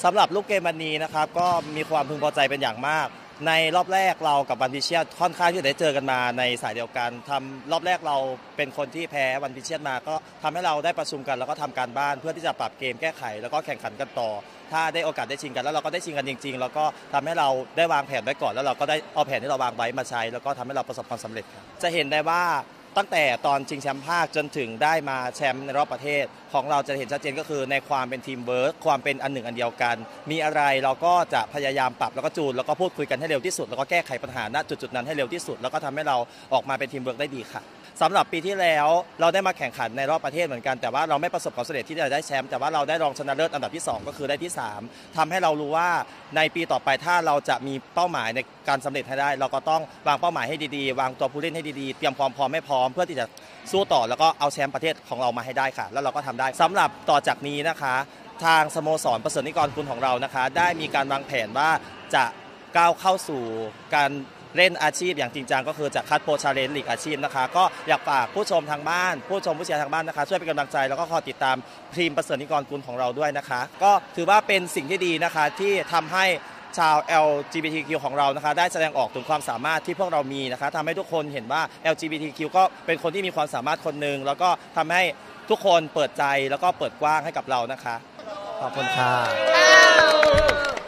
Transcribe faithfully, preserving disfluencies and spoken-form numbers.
สำหรับลูกเกมวันนี้นะครับก็มีความพึงพอใจเป็นอย่างมากในรอบแรกเรากับวันพิเชียดค่อนข้างที่จะได้เจอกันมาในสายเดียวกันทำรอบแรกเราเป็นคนที่แพ้วันพิเชียดมาก็ทำให้เราได้ประชุมกันแล้วก็ทำการบ้านเพื่อที่จะปรับเกมแก้ไขแล้วก็แข่งขันกันต่อถ้าได้โอกาสได้ชิงกันแล้วเราก็ได้ชิงกันจริงๆแล้วก็ทำให้เราได้วางแผนไว้ก่อนแล้วเราก็ได้เอาแผนที่เราวางไว้มาใช้แล้วก็ทำให้เราประสบความสำเร็จจะเห็นได้ว่าตั้งแต่ตอนชิงแชมป์ภาคจนถึงได้มาแชมป์ในรอบประเทศของเราจะเห็นชัดเจนก็คือในความเป็นทีมเวิร์คความเป็นอันหนึ่งอันเดียวกันมีอะไรเราก็จะพยายามปรับแล้วก็จูนแล้วก็พูดคุยกันให้เร็วที่สุดแล้วก็แก้ไขปัญหาณจุดๆนั้นให้เร็วที่สุดแล้วก็ทำให้เราออกมาเป็นทีมเวิร์คได้ดีค่ะสำหรับปีที่แล้วเราได้มาแข่งขันในรอบประเทศเหมือนกันแต่ว่าเราไม่ประสบความสำเร็จที่จะได้แชมป์แต่ว่าเราได้รองชนะเลิศอันดับที่สองก็คือได้ที่สามทำให้เรารู้ว่าในปีต่อไปถ้าเราจะมีเป้าหมายในการสำเร็จให้ได้เราก็ต้องวางเป้าหมายให้ดีๆวางตัวผู้เล่นให้ดีๆเตรียมความพร้อมให้พร้อมเพื่อที่จะสู้ต่อแล้วก็เอาแชมป์ประเทศของเรามาให้ได้ค่ะแล้วเราก็ทำได้สำหรับต่อจากนี้นะคะทางสโมสรประเสริฐนิกรกุลของเรานะคะได้มีการวางแผนว่าจะก้าวเข้าสู่การเล่นอาชีพอย่างจริงจังก็คือจะคัดโปรชาเลนจ์ลีกอาชีพนะคะก็อยากฝากผู้ชมทางบ้านผู้ชมผู้เชียร์ทางบ้านนะคะช่วยเป็นกำลังใจแล้วก็คอยติดตามทีมประเสริฐนิกรกุลของเราด้วยนะคะก็ถือว่าเป็นสิ่งที่ดีนะคะที่ทำให้ชาว แอล จี บี ที คิว ของเรานะคะได้แสดงออกถึงความสามารถที่พวกเรามีนะคะทำให้ทุกคนเห็นว่า แอล จี บี ที คิว ก็เป็นคนที่มีความสามารถคนหนึ่งแล้วก็ทำให้ทุกคนเปิดใจแล้วก็เปิดกว้างให้กับเรานะคะขอบคุณค่ะ